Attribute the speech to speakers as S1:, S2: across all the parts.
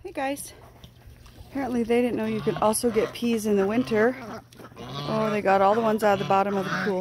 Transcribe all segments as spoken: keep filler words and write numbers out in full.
S1: Hey guys. Apparently they didn't know you could also get peas in the winter. Oh, they got all the ones out of the bottom of the pool.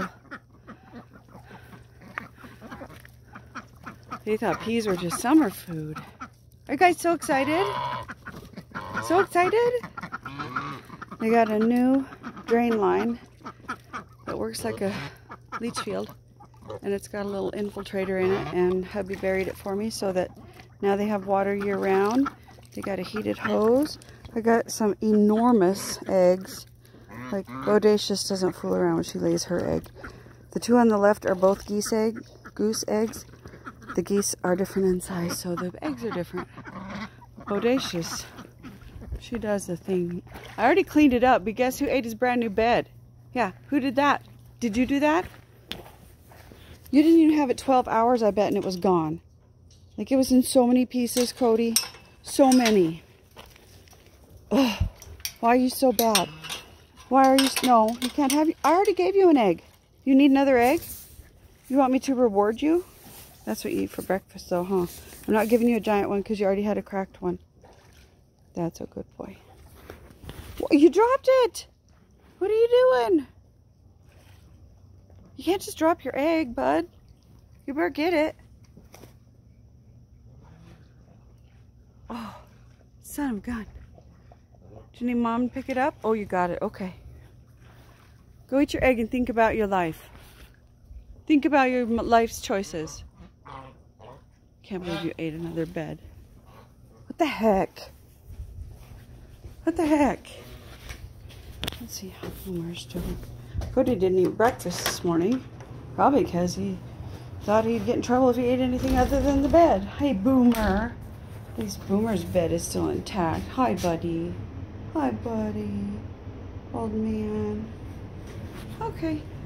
S1: They thought peas were just summer food. Are you guys so excited? So excited? They got a new drain line that works like a leach field. And it's got a little infiltrator in it, and hubby buried it for me so that now they have water year round. They got a heated hose. I got some enormous eggs. Like, Bodacious doesn't fool around when she lays her egg. The two on the left are both geese egg, goose eggs. The geese are different in size, so the eggs are different. Bodacious, she does the thing. I already cleaned it up, but guess who ate his brand new bed? Yeah, who did that? Did you do that? You didn't even have it twelve hours, I bet, and it was gone. Like, it was in so many pieces, Cody. So many. Ugh. Why are you so bad? Why are you... No, you can't have... I already gave you an egg. You need another egg? You want me to reward you? That's what you eat for breakfast, though, huh? I'm not giving you a giant one because you already had a cracked one. That's a good boy. You dropped it! What are you doing? You can't just drop your egg, bud. You better get it. Oh, son of a gun. Do you need mom to pick it up? Oh, you got it. Okay. Go eat your egg and think about your life. Think about your life's choices. Can't believe you ate another bed. What the heck? What the heck? Let's see how Boomer's doing. Cody didn't eat breakfast this morning. Probably because he thought he'd get in trouble if he ate anything other than the bed. Hey, Boomer. At least Boomer's bed is still intact. Hi, buddy. Hi, buddy. Old man. Okay.